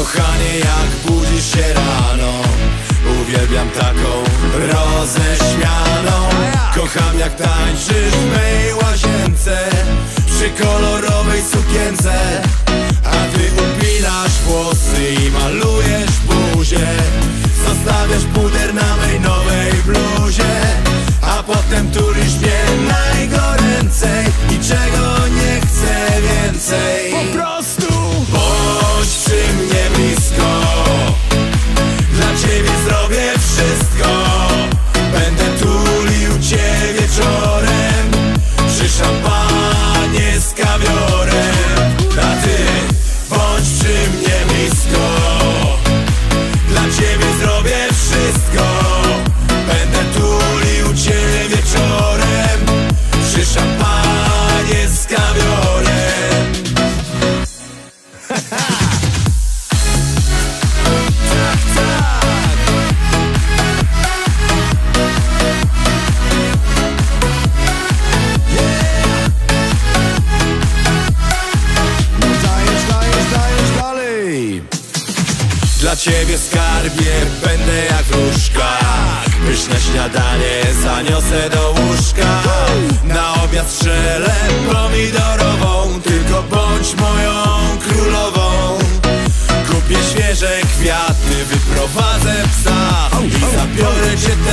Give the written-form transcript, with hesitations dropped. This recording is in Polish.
Kochanie, jak budzisz się rano, uwielbiam taką roześmianą. Kocham, jak tańczysz w mej łazience przy kolorowej sukience, a ty upinasz włosy i malujesz buzię. Zostawiasz puder na mej nowej bluzie, a potem tulisz mnie najgoręcej i czego nie chcę więcej. Po prostu bądź przy mnie blisko, dla ciebie zrobię wszystko. Będę tulił cię wieczorem przy szampanie z kawiorem. A ty bądź przy mnie blisko, dla ciebie zrobię wszystko. Będę tulił cię wieczorem przy szampanie z kawiorem. Dla ciebie, skarbie, będę jak wróżka. Pyszne śniadanie zaniosę do łóżka. Na obiad strzelę pomidorową, tylko bądź moją królową. Kupię świeże kwiaty, wyprowadzę psa i zabiorę cię